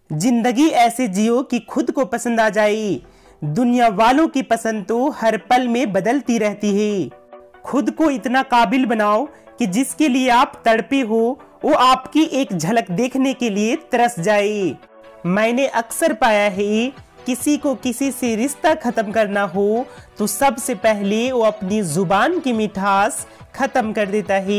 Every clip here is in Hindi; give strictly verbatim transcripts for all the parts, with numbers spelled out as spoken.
जिंदगी ऐसे जियो कि खुद को पसंद आ जाए। दुनिया वालों की पसंद तो हर पल में बदलती रहती है। खुद को इतना काबिल बनाओ कि जिसके लिए आप तड़पे हो वो आपकी एक झलक देखने के लिए तरस जाए। मैंने अक्सर पाया है, किसी को किसी से रिश्ता खत्म करना हो तो सबसे पहले वो अपनी जुबान की मिठास खत्म कर देता है।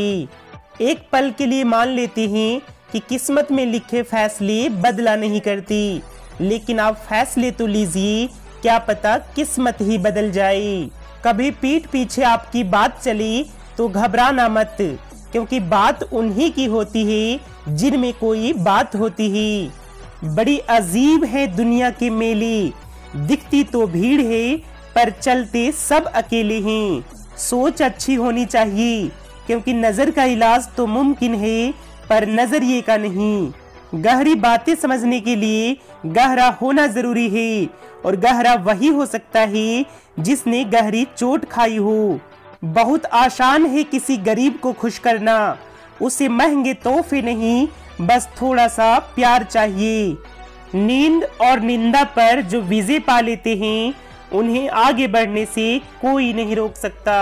एक पल के लिए मान लेते हैं कि किस्मत में लिखे फैसले बदला नहीं करती, लेकिन आप फैसले तो लीजिए, क्या पता किस्मत ही बदल जाए। कभी पीठ पीछे आपकी बात चली तो घबराना मत, क्योंकि बात उन्हीं की होती है जिनमें कोई बात होती है। बड़ी अजीब है दुनिया के मेले, दिखती तो भीड़ है पर चलते सब अकेले हैं। सोच अच्छी होनी चाहिए, क्योंकि नजर का इलाज तो मुमकिन है पर नजरिए का नहीं। गहरी बातें समझने के लिए गहरा होना जरूरी है, और गहरा वही हो सकता है जिसने गहरी चोट खाई हो। बहुत आसान है किसी गरीब को खुश करना, उसे महंगे तोहफे नहीं, बस थोड़ा सा प्यार चाहिए। नींद और निंदा पर जो विजय पा लेते हैं, उन्हें आगे बढ़ने से कोई नहीं रोक सकता।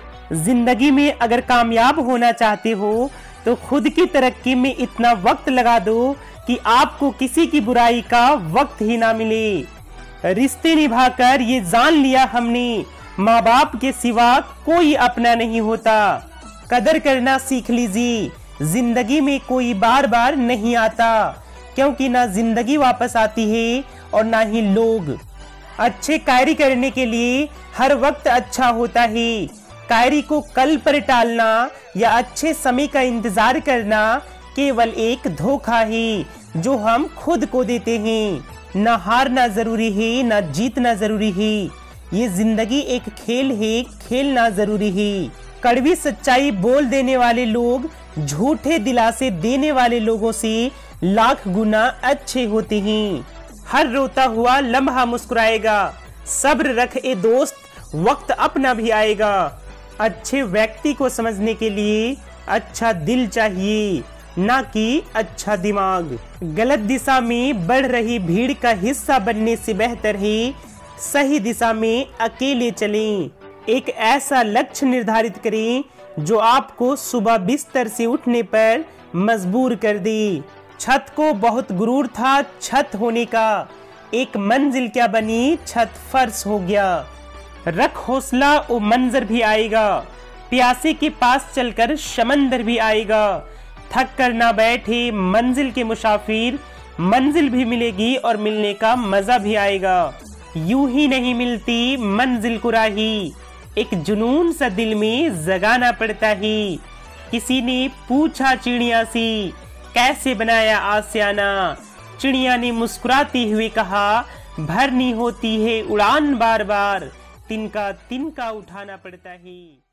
जिंदगी में अगर कामयाब होना चाहते हो तो खुद की तरक्की में इतना वक्त लगा दो कि आपको किसी की बुराई का वक्त ही ना मिले। रिश्ते निभाकर ये जान लिया हमने, माँ बाप के सिवा कोई अपना नहीं होता। कदर करना सीख लीजिए, जिंदगी में कोई बार बार नहीं आता, क्योंकि ना जिंदगी वापस आती है और ना ही लोग। अच्छे कार्य करने के लिए हर वक्त अच्छा होता है। कार्य को कल पर टालना या अच्छे समय का इंतजार करना केवल एक धोखा है जो हम खुद को देते हैं। न हारना जरूरी है, न जीतना जरूरी है। ये जिंदगी एक खेल है, खेलना जरूरी है। कड़वी सच्चाई बोल देने वाले लोग झूठे दिलासे देने वाले लोगों से लाख गुना अच्छे होते हैं। हर रोता हुआ लम्हा मुस्कुराएगा, सब्र रख ए दोस्त, वक्त अपना भी आएगा। अच्छे व्यक्ति को समझने के लिए अच्छा दिल चाहिए, ना कि अच्छा दिमाग। गलत दिशा में बढ़ रही भीड़ का हिस्सा बनने से बेहतर है सही दिशा में अकेले चलें। एक ऐसा लक्ष्य निर्धारित करें जो आपको सुबह बिस्तर से उठने पर मजबूर कर दे। छत को बहुत गुरूर था छत होने का, एक मंजिल क्या बनी छत फर्श हो गया। रख हौसला, वो मंजर भी आएगा। प्यासे के पास चलकर समंदर भी आएगा। थक कर ना बैठे मंजिल के मुसाफिर, मंजिल भी मिलेगी और मिलने का मजा भी आएगा। यूं ही नहीं मिलती मंजिल को राही, एक जुनून सा दिल में जगाना पड़ता है। किसी ने पूछा चिड़िया से, कैसे बनाया आसियाना? चिड़िया ने मुस्कुराते हुए कहा, भरनी होती है उड़ान बार बार, तिनका तिनका उठाना पड़ता है।